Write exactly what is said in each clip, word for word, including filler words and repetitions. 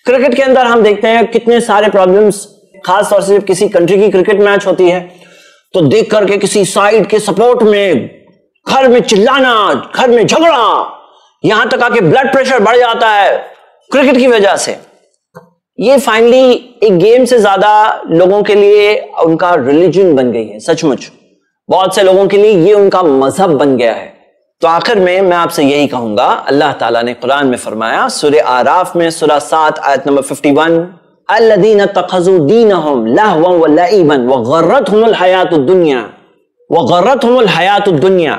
Cricket کے اندر ہم دیکھتے ہیں کتنے سارے پرابلمز، خاص طور سے جب کسی کنٹری کی کرکٹ میچ ہوتی ہے تو دیکھ کر کے کسی سائیڈ کے سپورٹ میں گھر میں چلانا، گھر میں جھگڑا، یہاں تک آ کے بلڈ پریشر بڑھ جاتا ہے کرکٹ کی وجہ سے. یہ فائنلی ایک گیم سے زیادہ لوگوں کے لیے ان کا ریلیجن بن گئی ہے. سچ مچ بہت سے لوگوں کے لیے یہ ان کا مذہب بن گیا ہے. تو آخر میں میں آپ سے یہی کہوں گا، اللہ تعالیٰ نے قرآن میں فرمایا سورہ آراف میں سورہ سات آیت نمبر اکیاون، الذین اتخذوا دینہم لہوا ولعبا وغرتہم الحیات الدنیا وغرتہم الحیات الدنیا،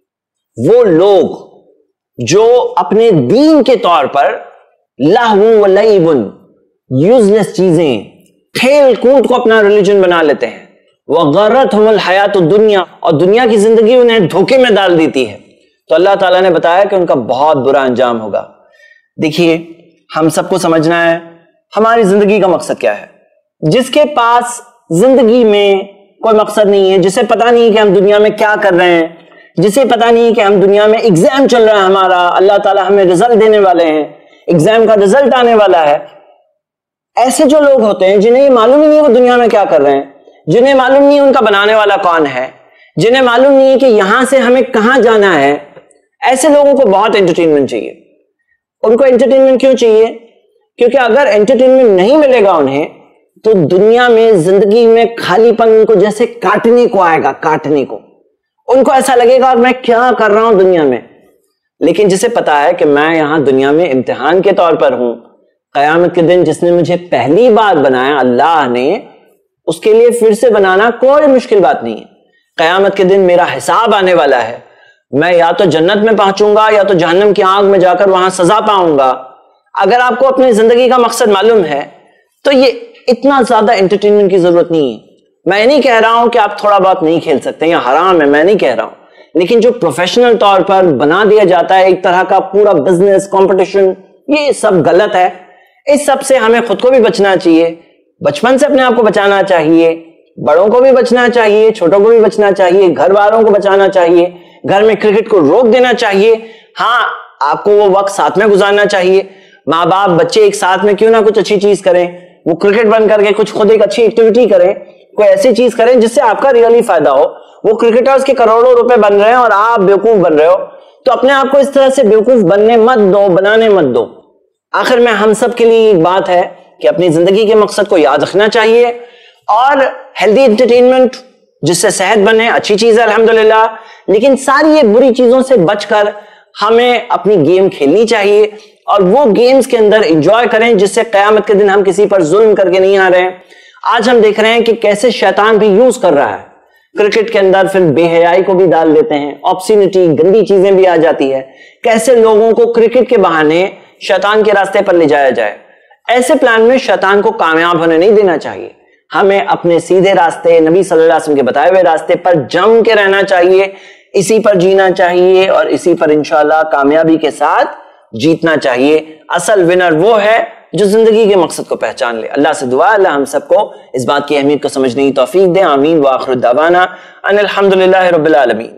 وہ لوگ جو اپنے دین کے طور پر لہو ولعب، یوزلیس چیزیں، کھیل کود کو اپنا ریلیجن بنا لیتے ہیں، وغرتہم الحیات الدنیا، اور دنیا کی زندگی انہیں دھوکے میں ڈال دیتی ہے، تو اللہ تعالیٰ نے بتایا کہ ان کا بہت برا انجام ہوگا. دیکھیے ہم سب کو سمجھنا ہے ہماری زندگی کا مقصد کیا ہے. جس کے پاس زندگی میں کوئی مقصد نہیں ہے، جسے پتا نہیں کہ ہم دنیا میں کیا کر رہے ہیں، جسے پتا نہیں کہ ہم دنیا میں ایگزام چل رہا ہے ہمارا، اللہ تعالیٰ ہمیں رزلٹ دینے والے ہیں، ایگزام کا رزلٹ آنے والا ہے، ایسے جو لوگ ہوتے ہیں جنہیں یہ معلوم ہی نہیں وہ دنیا میں کیا کر رہے ہیں، جنہیں معلوم نہیں ان کا بنانے والا کون ہے، جنہیں معلوم نہیں ہے کہ یہاں سے ہمیں کہاں جانا ہے، ایسے لوگوں کو بہت انٹرٹینمنٹ چاہیے. ان کو انٹرٹینمنٹ کیوں چاہیے؟ کیونکہ اگر انٹرٹینمنٹ نہیں ملے گا انہیں تو دنیا میں زندگی میں خالی پن ان کو جیسے کاٹنے کو آئے گا، کاٹنے کو ان کو ایسا لگے گا میں کیا کر رہا ہوں دنیا میں. لیکن جسے پتا ہے کہ میں یہاں دنیا میں امتحان کے طور پر ہوں، قیامت کے دن جس نے مجھے پہلی بار بنایا اللہ نے، اس کے لیے پھر سے بنانا کوئی مشکل بات نہیں ہے. قیامت کے دن میرا حساب آنے والا ہے، میں یا تو جنت میں پہنچوں گا یا تو جہنم کی آگ میں جا کر وہاں سزا پاؤں گا. اگر آپ کو اپنی زندگی کا مقصد معلوم ہے تو یہ اتنا زیادہ انٹرٹینمنٹ کی ضرورت نہیں ہے. میں نہیں کہہ رہا ہوں کہ آپ تھوڑا بہت نہیں کھیل سکتے یا حرام ہے، میں نہیں کہہ رہا ہوں، لیکن جو پروفیشنل طور پر بنا دیا جاتا ہے ایک طرح کا پورا بزنس کمپٹیشن، یہ سب غلط ہے. اس سب سے ہمیں خود کو بھی بچنا چاہیے، بچپن سے اپنے آپ کو بچانا چاہیے، بڑوں کو بھی بچنا چاہیے، چھوٹوں کو بھی بچنا چاہیے، گھر والوں کو بچانا چاہیے، گھر میں کرکٹ کو روک دینا چاہیے. ہاں آپ کو وہ وقت ساتھ میں گزارنا چاہیے، ماں باپ بچے ایک ساتھ میں کیوں نہ کچھ اچھی چیز کریں، وہ کرکٹ بند کر کے کچھ خود ایک اچھی ایکٹیویٹی کریں، کوئی ایسی چیز کریں جس سے آپ کا ریئلی فائدہ ہو. وہ کرکٹرز کے کروڑوں روپے بن رہے ہیں اور آپ بیوقوف بن رہے ہو، تو اپنے آپ کو اس طرح سے بیوقوف بننے مت دو، بنانے مت دو. آخر میں ہم سب کے لیے ایک بات ہے کہ اپنی زندگی کے مقصد کو یاد رکھنا چاہیے، اور ہیلدی انٹرٹینمنٹ جس سے صحت بنے اچھی چیز ہے الحمدللہ، لیکن ساری یہ بری چیزوں سے بچ کر ہمیں اپنی گیم کھیلنی چاہیے اور وہ گیمز کے اندر انجوائے کریں جس سے قیامت کے دن ہم کسی پر ظلم کر کے نہیں آ رہے ہیں. آج ہم دیکھ رہے ہیں کہ کیسے شیطان بھی یوز کر رہا ہے کرکٹ کے اندر، پھر بے حیائی کو بھی ڈال دیتے ہیں، آبسینٹی گندی چیزیں بھی آ جاتی ہے، کیسے لوگوں کو کرکٹ کے بہانے شیطان کے راستے پر لے جایا جائے. ایسے پلان میں شیطان کو کامیاب ہونے نہیں دینا چاہیے. ہمیں اپنے سیدھے راستے، نبی صلی اللہ علیہ وسلم کے بتائے ہوئے راستے پر جم کے رہنا چاہیے، اسی پر جینا چاہیے اور اسی پر انشاءاللہ کامیابی کے ساتھ جیتنا چاہیے. اصل ونر وہ ہے جو زندگی کے مقصد کو پہچان لے. اللہ سے دعا اللہ ہم سب کو اس بات کی اہمیت کو سمجھنے کی توفیق دے. آمین وآخر دعوانا ان الحمدللہ رب العالمین.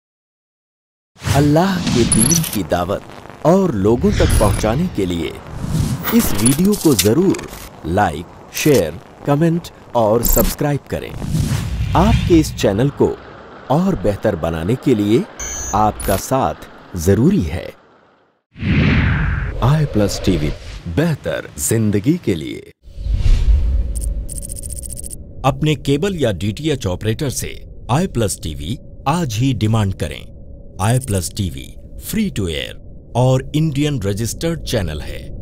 اللہ کے دین کی دعوت اور لوگوں تک پہنچانے کے لیے اس ویڈیو کو ضرور لائک، شیئر، کمنٹ اور سبسکرائب کریں. آپ کے اس چینل کو اور بہتر بنانے کے لیے آپ کا ساتھ ضروری ہے. آئی پلس ٹی وی، بہتر زندگی کے لیے. اپنے کیبل یا ڈی ٹی ایچ آپریٹر سے آئی پلس ٹی وی آج ہی ڈیمانڈ کریں. I plus T V free to air اور انڈین رجسٹرڈ چینل ہے.